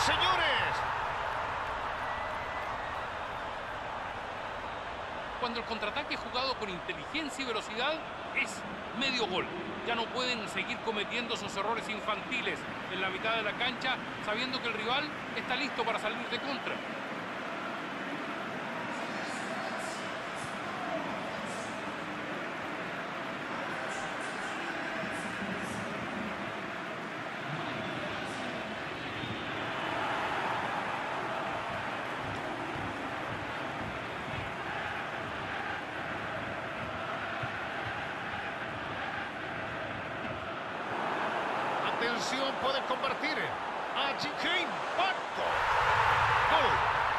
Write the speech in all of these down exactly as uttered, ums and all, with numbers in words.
señores! Cuando el contraataque es jugado con inteligencia y velocidad, es medio gol. Ya no pueden seguir cometiendo esos errores infantiles en la mitad de la cancha, sabiendo que el rival está listo para salir de contra. Atención, puede convertir. Allí Kane. ¡Marco! ¡Gol!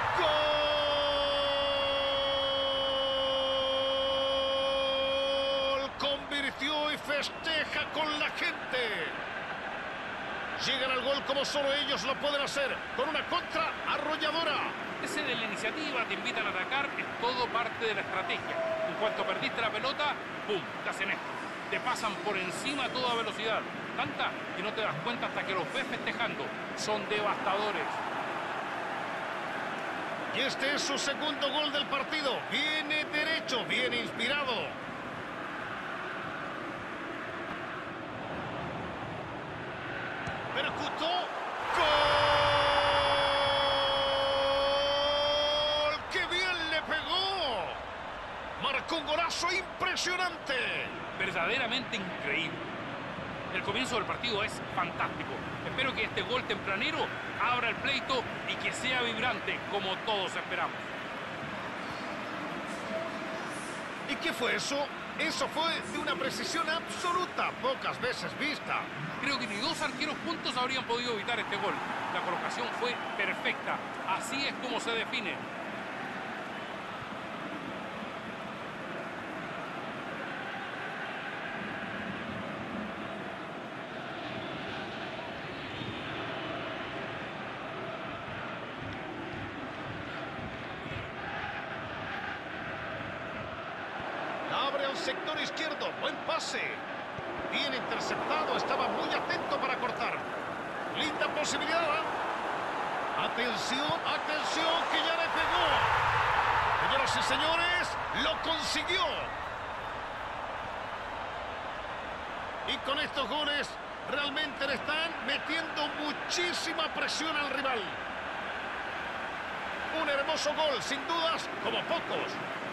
¡Gol! Convirtió y festeja con la gente. Llegan al gol como solo ellos lo pueden hacer, con una contra arrolladora. Ese de la iniciativa, te invitan a atacar, es todo parte de la estrategia. En cuanto perdiste la pelota, ¡pum!, te hacen esto. Te pasan por encima a toda velocidad. Tanta que no te das cuenta hasta que los ves festejando. Son devastadores. Y este es su segundo gol del partido. Viene derecho, viene inspirado. Percutó. ¡Gol! ¡Qué bien le pegó! Marcó un golazo impresionante. Verdaderamente increíble. El comienzo del partido es fantástico. Espero que este gol tempranero abra el pleito y que sea vibrante, como todos esperamos. ¿Y qué fue eso? Eso fue de una precisión absoluta, pocas veces vista. Creo que ni dos arqueros juntos habrían podido evitar este gol. La colocación fue perfecta. Así es como se define. Abre al sector izquierdo, buen pase. Bien interceptado, estaba muy atento para cortar. Linda posibilidad. Atención, atención, que ya le pegó. Señoras y señores, lo consiguió. Y con estos goles realmente le están metiendo muchísima presión al rival. Un hermoso gol, sin dudas, como pocos.